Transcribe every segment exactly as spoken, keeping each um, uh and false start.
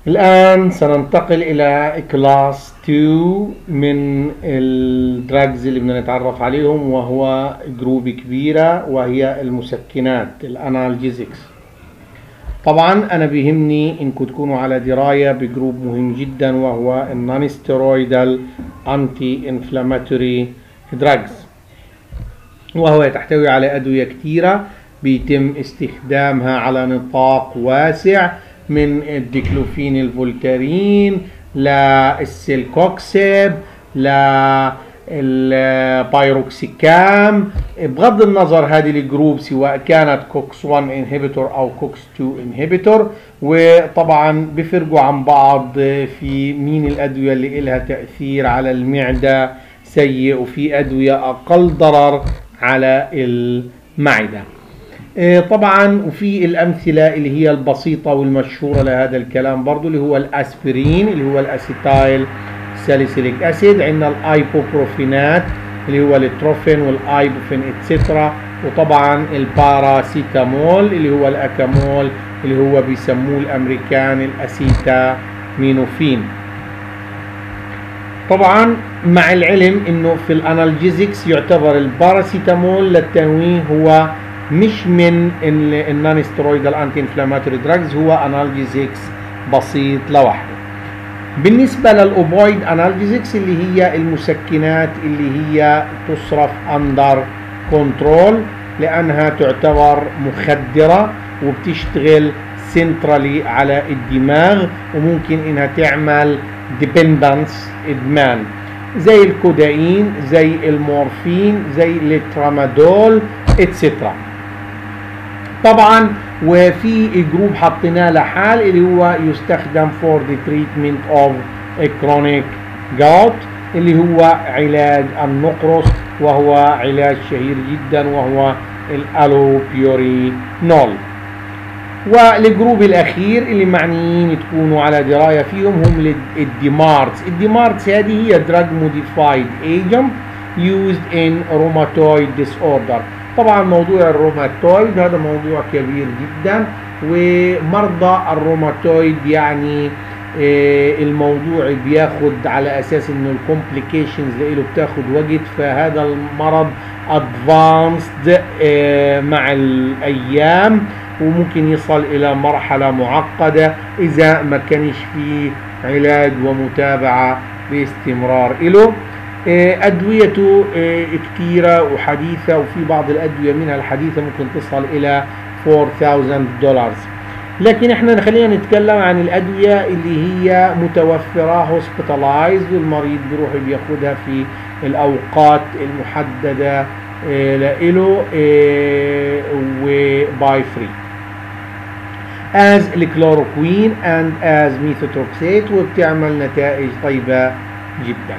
الآن سننتقل إلى كلاس اثنين من الدراجز اللي بدنا نتعرف عليهم، وهو جروب كبيرة وهي المسكنات الانالجيزكس. طبعا أنا بيهمني إنكم تكونوا على دراية بجروب مهم جدا، وهو النون ستيرويدال أنتي انفلاماتوري دراجز، وهو يحتوي على أدوية كثيرة بيتم استخدامها على نطاق واسع، من الديكلوفين الفولتارين للسيلكوكسيب للبايروكسيكام. بغض النظر هذه الجروب سواء كانت كوكس واحد انهبيتور او كوكس اثنين انهبيتور، وطبعا بيفرقوا عن بعض في مين الادويه اللي لها تاثير على المعده سيء، وفي ادويه اقل ضرر على المعده. طبعا وفي الامثله اللي هي البسيطه والمشهوره لهذا الكلام برضو، اللي هو الاسبرين اللي هو الاسيتايل ساليسيليك اسيد، عندنا الايبوبروفينات اللي هو التروفين والايبوفين اتسترا، وطبعا الباراسيتامول اللي هو الاكامول اللي هو بيسموه الامريكان الاسيتامينوفين. طبعا مع العلم انه في الانالجيزكس يعتبر الباراسيتامول للتنويه هو مش من النون ستيرويدال انتي انفلاماتوري دراجز، هو انالجيزكس بسيط لوحده. بالنسبه للاوبويد انالجيزكس اللي هي المسكنات اللي هي تصرف اندر كنترول، لانها تعتبر مخدره وبتشتغل سنترالي على الدماغ، وممكن انها تعمل ديبندنس ادمان، زي الكودايين زي المورفين زي الترامادول اتسترا. طبعا وفي جروب حطيناه لحال اللي هو يستخدم فور ذا تريتمنت اوف كرونيك جوت، اللي هو علاج النقرس، وهو علاج شهير جدا وهو الالوبيورينول. والجروب الاخير اللي معنيين تكونوا على درايه فيهم هم الديمارتس. الديمارتس هذه هي دراج موديفايد ايجنت يوزد ان روماتويد ديس اوردر. طبعا موضوع الروماتويد هذا موضوع كبير جدا، ومرضى الروماتويد يعني الموضوع بياخد على اساس انه الكومبليكيشنز له بتاخد وقت، فهذا المرض ادفانسد مع الايام، وممكن يصل الى مرحله معقده اذا ما كانش فيه علاج ومتابعه باستمرار له. ادويته كثيره وحديثه، وفي بعض الادويه منها الحديثه ممكن تصل الى أربعة آلاف دولار، لكن احنا خلينا نتكلم عن الادويه اللي هي متوفره هوسبيتالايز، والمريض بيروح بياخدها في الاوقات المحدده له وباي فري as الكلوروكوين and as methotrexate، وبتعمل نتائج طيبه جدا.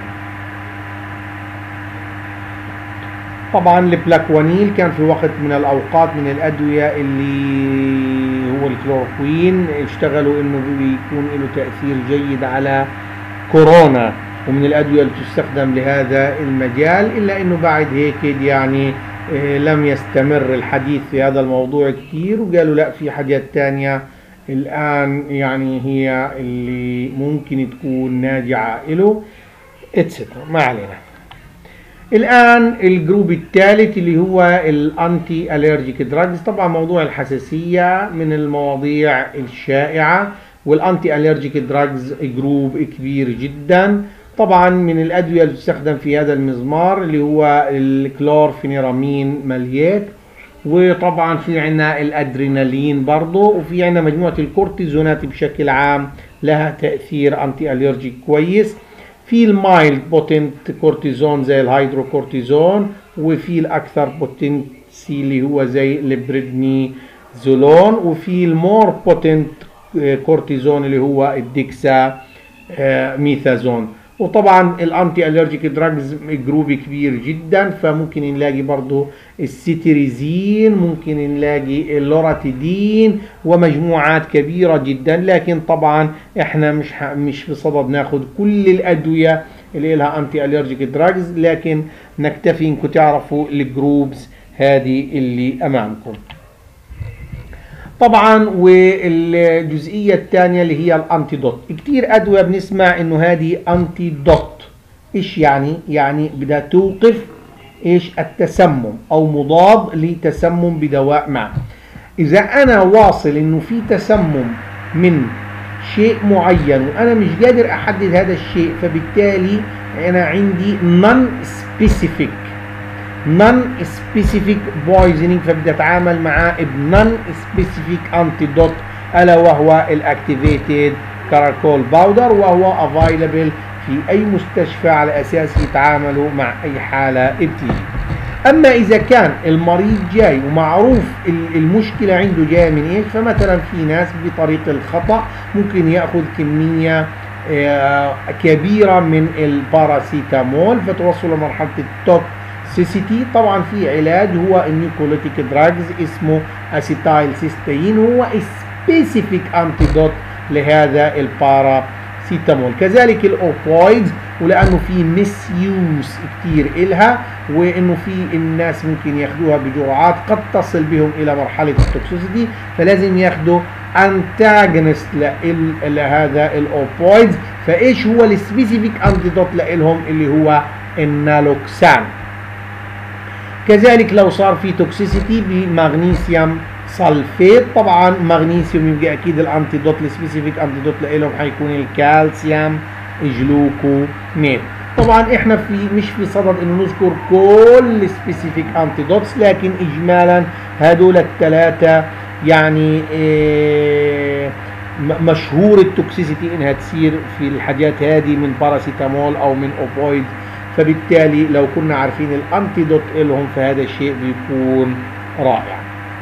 طبعا البلاكوانيل كان في وقت من الاوقات من الادويه اللي هو الكلوروكوين اشتغلوا انه بيكون له تاثير جيد على كورونا، ومن الادويه اللي تستخدم لهذا المجال، الا انه بعد هيك يعني لم يستمر الحديث في هذا الموضوع كثير، وقالوا لا في حاجات تانية الان يعني هي اللي ممكن تكون ناجعه له اتسترا. ما علينا. الان الجروب الثالث اللي هو الانتي اليرجيك دراجز. طبعا موضوع الحساسيه من المواضيع الشائعه، والانتي اليرجيك دراجز جروب كبير جدا. طبعا من الادويه اللي تستخدم في هذا المزمار اللي هو الكلورفينيرامين ماليات، وطبعا في عندنا الادرينالين برضه، وفي عندنا مجموعه الكورتيزونات بشكل عام لها تاثير انتي اليرجيك كويس. في المايلد بوتنت كورتيزون زي الهيدروكورتيزون، وفي الاكثر بوتنسي اللي هو زي البريدنيزولون، وفي المور بوتنت كورتيزون اللي هو الديكسا ميثازون. وطبعا الانتي اليرجيك دراجز جروب كبير جدا، فممكن نلاقي برضو السيتيريزين، ممكن نلاقي اللوراتيدين، ومجموعات كبيره جدا. لكن طبعا احنا مش مش في صدد ناخذ كل الادويه اللي لها انتي اليرجيك دراجز، لكن نكتفي انكم تعرفوا الجروبز هذه اللي امامكم. طبعا والجزئية الثانية اللي هي الانتيدوت. كتير ادوية بنسمع انه هذه انتيدوت. ايش يعني؟ يعني بدها توقف ايش؟ التسمم او مضاد لتسمم بدواء ما. اذا انا واصل انه في تسمم من شيء معين وانا مش قادر احدد هذا الشيء، فبالتالي انا عندي non specific non specific poisoning، فبدي اتعامل معاه ب non specific antidote الا وهو الاكتيفيتد كاراكول باودر، وهو available في اي مستشفى على اساس يتعاملوا مع اي حالة بتيجي. اما اذا كان المريض جاي ومعروف المشكلة عنده جاية من ايش، فمثلا في ناس بطريق الخطأ ممكن ياخذ كمية كبيرة من الباراسيتامول فتوصل لمرحلة التوكسيسيتي. طبعا في علاج هو النيكوليتيك دراجز اسمه اسيتايل سيستين، هو سبيسيفيك انتيدوت لهذا الباراسيتامول. كذلك الاوبويدز، ولانه في مس يوز كتير إلها، وانه في الناس ممكن ياخدوها بجرعات قد تصل بهم الى مرحله التوكسيسيتي، فلازم ياخدوا انتاجونست لهذا الاوبويدز. فايش هو السبيسيفيك انتيدوت لهم؟ اللي هو النالوكسان. كذلك لو صار في توكسيسيتي بمغنيسيوم سلفيت، طبعا مغنيسيوم يبقى اكيد الانتيدوت السبيسيفيك انتيدوت لهم حيكون الكالسيوم جلوكونات. طبعا احنا في مش في صدد انه نذكر كل سبيسيفيك انتيدوتس، لكن اجمالا هذول الثلاثه يعني إيه مشهور التوكسيسيتي انها تصير في الحاجات هذه من باراسيتامول او من اوبويد، فبالتالي لو كنا عارفين الانتيدوت لهم فهذا الشيء بيكون رائع.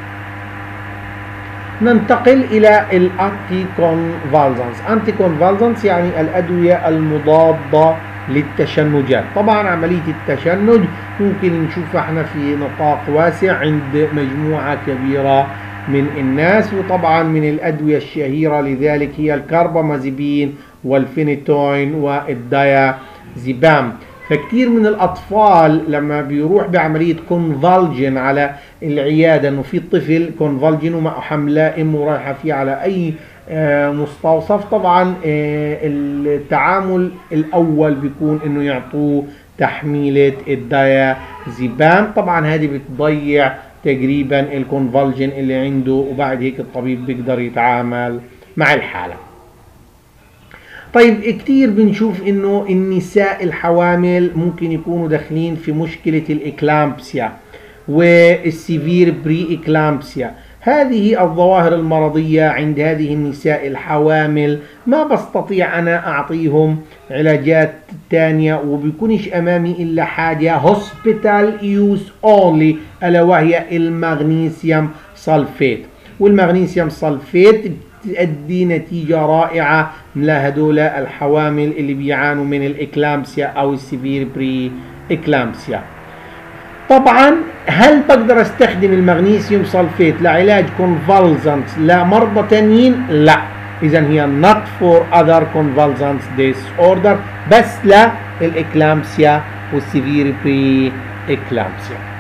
ننتقل الى الانتي كونفالسنس. انتي كونفالسنس يعني الادويه المضاده للتشنجات. طبعا عمليه التشنج ممكن نشوفها احنا في نطاق واسع عند مجموعه كبيره من الناس، وطبعا من الادويه الشهيره لذلك هي الكاربامازيبين والفينيتوين والدايازيبام. فكتير من الاطفال لما بيروح بعمليه كونفالجن على العياده، انه في طفل كونفالجن ومع حملاء امه رايحه فيه على اي مستوصف، طبعا التعامل الاول بيكون انه يعطوه تحميله الدايازيبام. طبعا هذه بتضيع تقريبا الكونفالجن اللي عنده، وبعد هيك الطبيب بيقدر يتعامل مع الحاله. طيب كتير بنشوف انه النساء الحوامل ممكن يكونوا داخلين في مشكله الاكلامبسيا والسيفير بري اكلامبسيا. هذه الظواهر المرضية عند هذه النساء الحوامل ما بستطيع أنا أعطيهم علاجات تانية، وبيكونش أمامي إلا حاجة hospital use only ألا وهي المغنيسيوم سلفيت. والمغنيسيوم سلفيت تؤدي نتيجة رائعة لهدول الحوامل اللي بيعانوا من الإكلامسيا أو السيفير بري إكلامسيا. طبعا هل بقدر استخدم المغنيسيوم سلفيت لعلاج كونفالسنت لمرضى تانيين؟ لا. اذا هي not for other convulsant disorder، بس للإكلامسيا والسيفير بري إكلامسيا.